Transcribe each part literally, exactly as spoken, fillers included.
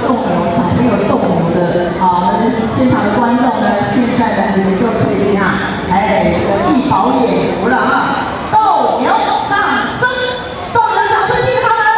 斗牛，小朋友斗牛的，啊，我们现场的观众呢，现在呢你们就可以啊，哎，一饱眼福了啊！斗牛掌声，斗牛掌声，谢谢他们。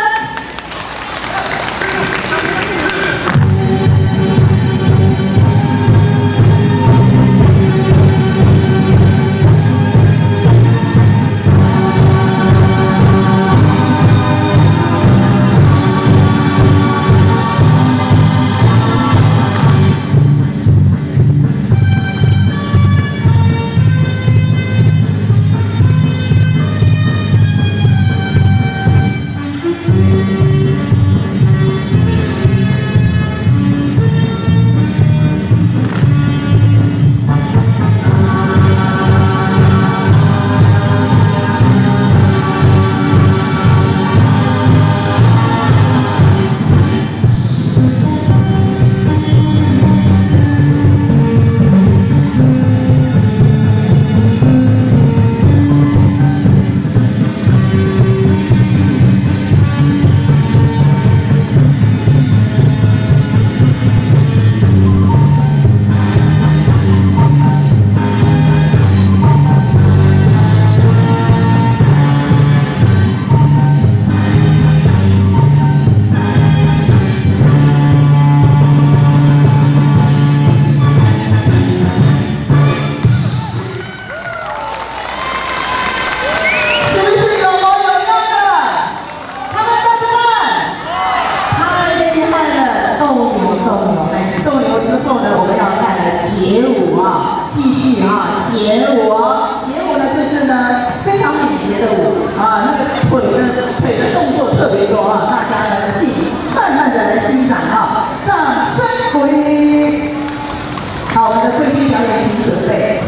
节舞啊，继续啊，节舞啊，节舞呢就是呢非常敏捷的舞啊，那个腿呢腿的动作特别多啊，大家呢细慢慢的来欣赏啊，掌声鼓励。好，我们的贵宾表演请准备。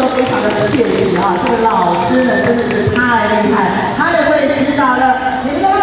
这个老师呢真的是太厉害，太会指导了，你们都。